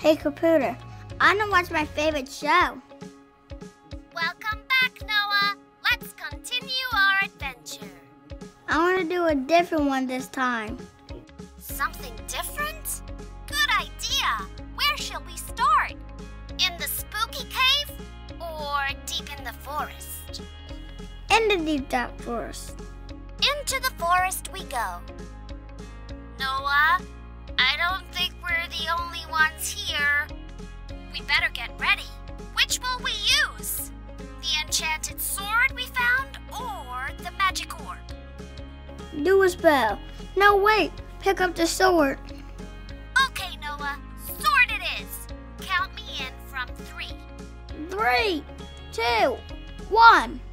Hey, computer, I want to watch my favorite show. Welcome back, Noah. Let's continue our adventure. I want to do a different one this time. Something different? Good idea. Where shall we start? In the spooky cave or deep in the forest? In the deep dark forest. Into the forest we go. Noah, I don't think we're the only ones here. We better get ready. Which will we use? The enchanted sword we found or the magic orb? Do a spell. No, wait. Pick up the sword. Okay, Noah. Sword it is. Count me in from 3. 3, 2, 1.